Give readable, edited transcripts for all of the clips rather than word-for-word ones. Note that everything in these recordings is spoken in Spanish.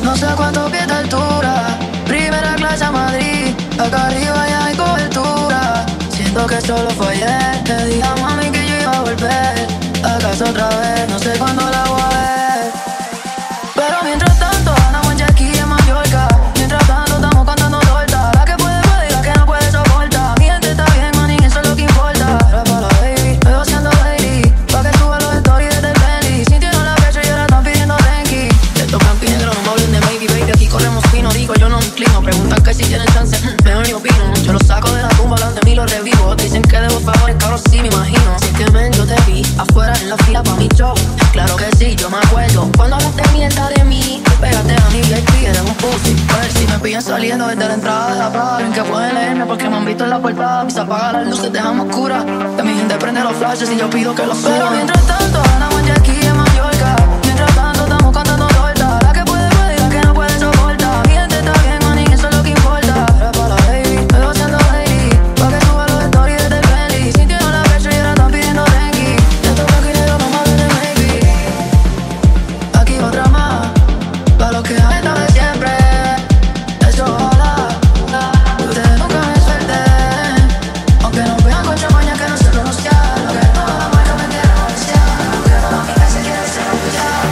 No sé cuántos pies de altura, primera clase a Madrid, acá arriba ya hay cobertura. Siento que solo fue ayer, te dije a mami que yo iba a volver. ¿Acaso otra vez? No sé cuándo la voy a ver. Pero mientras tanto andamos en jet ski en Mallorca. Mientras tanto estamos contando torta. La que puede y la que no puede soporta. Mi gente está bien, manín, eso es lo que importa. Era para la baby, estoy haciendo daily, pa' que suba los stories desde el Bentley. Sintieron la fecha y ahora están pidiendo dengue. Estos blanco y negro no me hablen de maybe, baby. Aquí corremos fino, digo yo no me inclino. Preguntan que si tienen chance, mejor ni opino. Yo los saco de la tumba, delante de mí los revivo. Dicen que debo favores, caros, sí me imagino. Así que men, yo te vi afuera en la fila pa' mi show. Claro que sí, yo me acuerdo cuando hablaste mierda de mí. Pégate a mi VIP, eres un pussy. A ver si me pillan saliendo desde la entrada de la Prada. En que pueden leerme porque me han visto en la portada. Mis apaga las luces, dejamos oscuras. Que mi gente prende los flashes y yo pido que los suban. Pero mientras tanto andamos en jet ski en Mallorca. Mientras tanto estamos cantando torta. La que puede y la que no puede soporta. Mi gente está bien, manín, eso es lo que importa. Era para la baby, estoy haciendo daily, pa' que suba los stories desde el Bentley. Sintieron la fecha y ahora están pidiendo dengue. Estos blancos y negros no me hablen de maybe. Aquí otra más, pa' los que han estado de siempre. Eso ojalá ustedes nunca me suelten. Aunque nos vean con champaña que no se pronuncia. Lo que toda la marca me quiere comerciar. Aunque no la amiga se quiere ser oficial.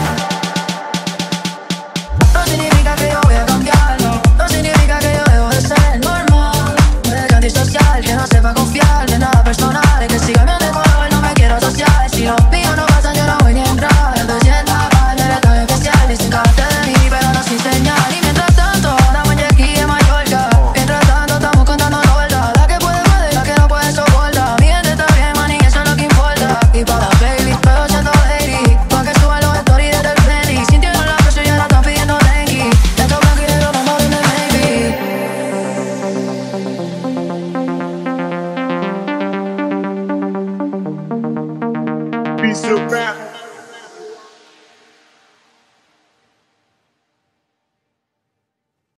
No significa que yo voy a cambiar, no significa que yo dejo de ser normal. No es antisocial, que no sepa confiar de nada personal. Es que siga mi de color, no me quiero asociar. Si los míos no pasan, yo no voy ni a entrar. Entonces sienta mal, eres tan especial. Dicen que hablaste de mí, pero no sin señal. Y mientras tanto, andamos en jet ski en Mallorca. Mientras tanto, estamos contando torta. La que puede y la que no puede soporta. Mi gente está bien, manín, eso es lo que importa. Y para la baby, estoy haciendo daily, pa' que suban los stories desde el Bentley. Sintieron la presión y ahora están pidiendo dengue. Estos blancos y negros no me hablen de maybe. Be so bad.